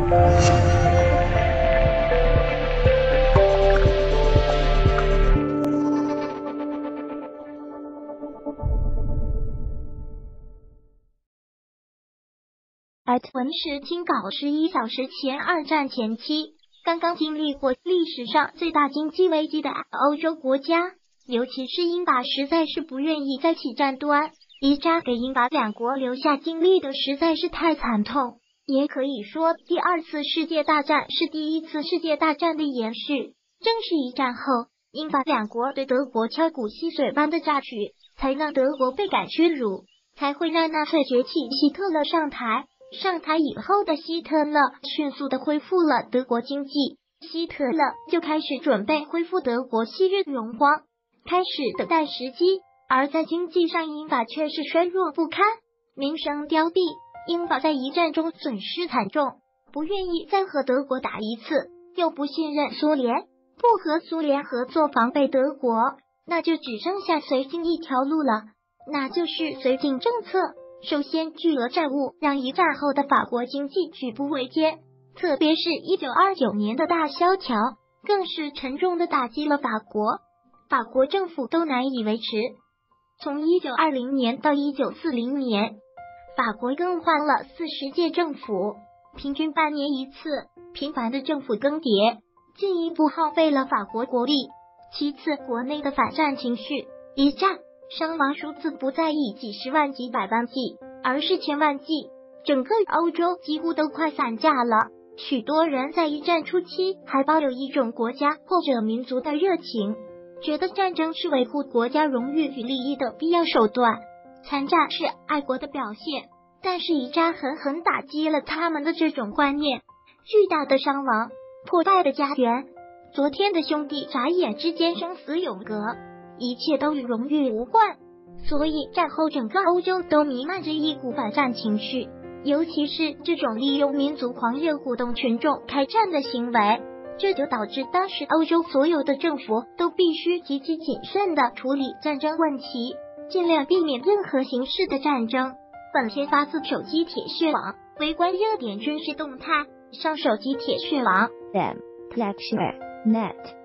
文史听稿11小时前，二战前期，刚刚经历过历史上最大经济危机的欧洲国家，尤其是英法实在是不愿意再起战端，一战给英法两国留下经历的实在是太惨痛。也可以说，第二次世界大战是第一次世界大战的延续。正是一战后，英法两国对德国敲骨吸髓般的榨取，才让德国倍感屈辱，才会让纳粹崛起，希特勒上台。上台以后的希特勒迅速的恢复了德国经济，希特勒就开始准备恢复德国昔日荣光，开始等待时机。而在经济上，英法却是衰弱不堪，名声凋敝。英法在一战中损失惨重，不愿意再和德国打一次，又不信任苏联，不和苏联合作防备德国，那就只剩下绥靖一条路了，那就是绥靖政策。首先，巨额债务让一战后的法国经济举步维艰，特别是1929年的大萧条，更是沉重的打击了法国。法国政府都难以维持。从1920年到1940年，法国更换了40届政府，平均半年一次，频繁的政府更迭，进一步耗费了法国国力。其次，国内的反战情绪，一战伤亡数字不再以几十万几百万计，而是千万计，整个欧洲几乎都快散架了。许多人在一战初期还抱有一种国家或者民族的热情，觉得战争是维护国家荣誉与利益的必要手段，参战是爱国的表现。但是一战狠狠打击了他们的这种观念，巨大的伤亡，破败的家园，昨天的兄弟眨眼之间生死永隔，一切都与荣誉无关。所以战后整个欧洲都弥漫着一股反战情绪，尤其是这种利用民族狂热鼓动群众开战的行为，这就导致当时欧洲所有的政府都必须极其谨慎地处理战争问题，尽量避免任何形式的战争。本片发自手机铁血网，围观热点军事动态，上手机铁血网。 them, Collection, net.